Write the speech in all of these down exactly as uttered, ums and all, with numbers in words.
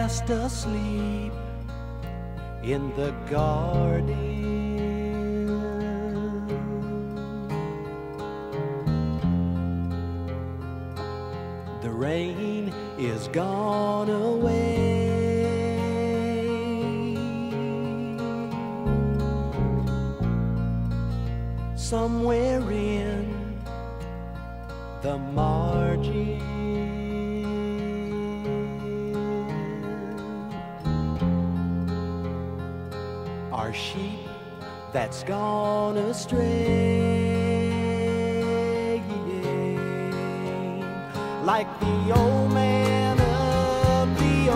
fast asleep in the garden. The rain is gone away. Somewhere in the margin, are sheep that's gone astray, like the old man of the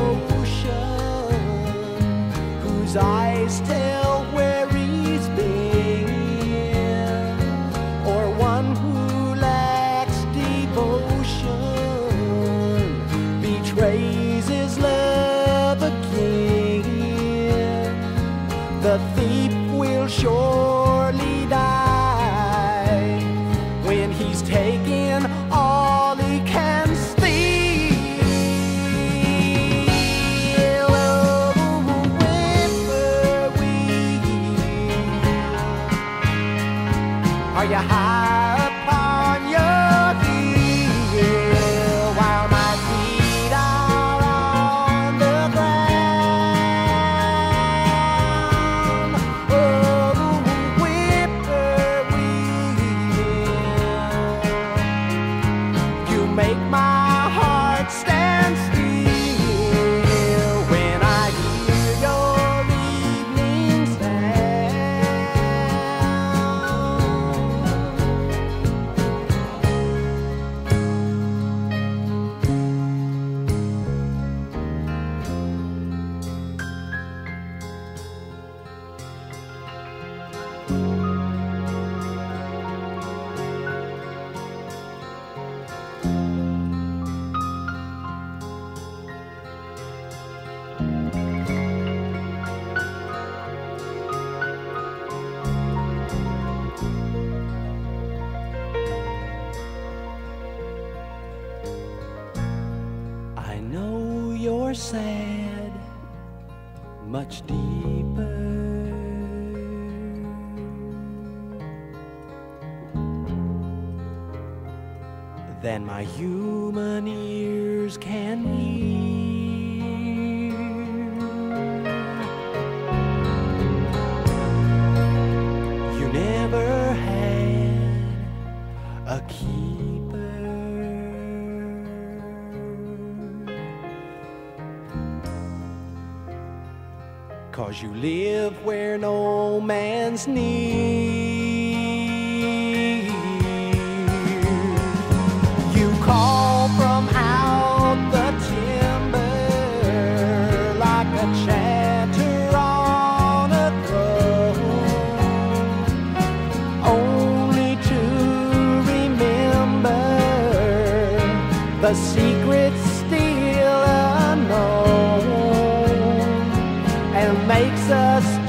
ocean, whose eyes tell where he's been, or one who lacks devotion betrays his love again. The thief will surely die when he's taken all he can steal. Oh, whippoorwill, are you high upon your heel while my feet are on the ground? Oh, whippoorwill, you make my heart stand still when I hear your evening I know you're sad, much deeper than my human ears can hear. You never had a keeper, 'cause you live where no man's near. You call from out the timber like a chanter on a throne, only to remember the secrets still unknown, and makes us